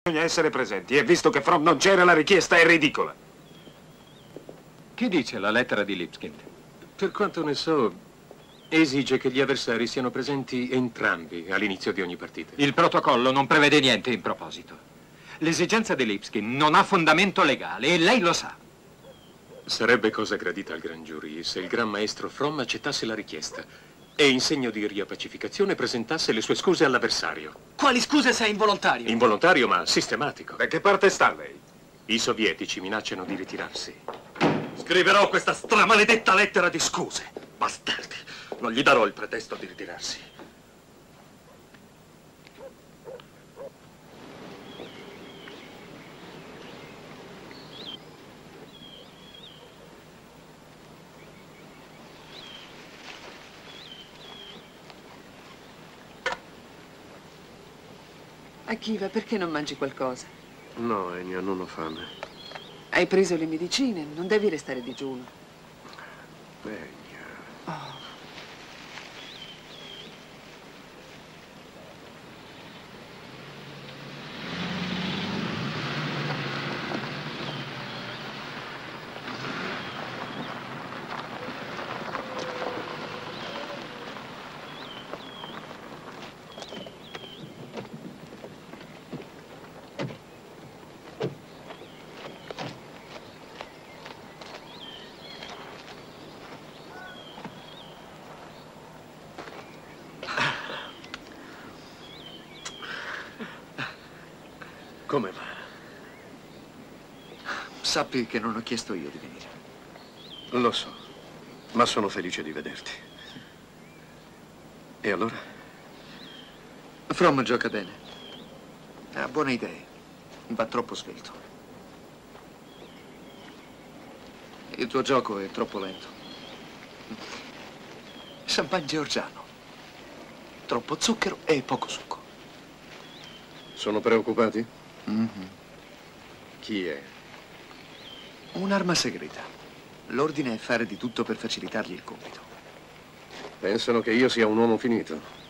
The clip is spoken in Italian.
Bisogna essere presenti e visto che From non c'era, la richiesta è ridicola. Che dice la lettera di Lipskind? Per quanto ne so, esige che gli avversari siano presenti entrambi all'inizio di ogni partita. Il protocollo non prevede niente in proposito. L'esigenza di Lipskind non ha fondamento legale e lei lo sa. Sarebbe cosa gradita al Gran Giurì se il Gran Maestro From accettasse la richiesta e in segno di riappacificazione presentasse le sue scuse all'avversario. Quali scuse se è involontario? Involontario ma sistematico. Da che parte sta lei? I sovietici minacciano di ritirarsi. Scriverò questa stramaledetta lettera di scuse. Bastardi, non gli darò il pretesto di ritirarsi. Akiva, perché non mangi qualcosa? No, Enya, non ho fame. Hai preso le medicine, non devi restare digiuno. Enya. Oh. Come va? Sappi che non ho chiesto io di venire. Lo so, ma sono felice di vederti. E allora? From gioca bene. Ha buone idee. Va troppo svelto. Il tuo gioco è troppo lento. Champagne georgiano. Troppo zucchero e poco succo. Sono preoccupati? Mm-hmm. Chi è? Un'arma segreta. L'ordine è fare di tutto per facilitargli il compito. Pensano che io sia un uomo finito.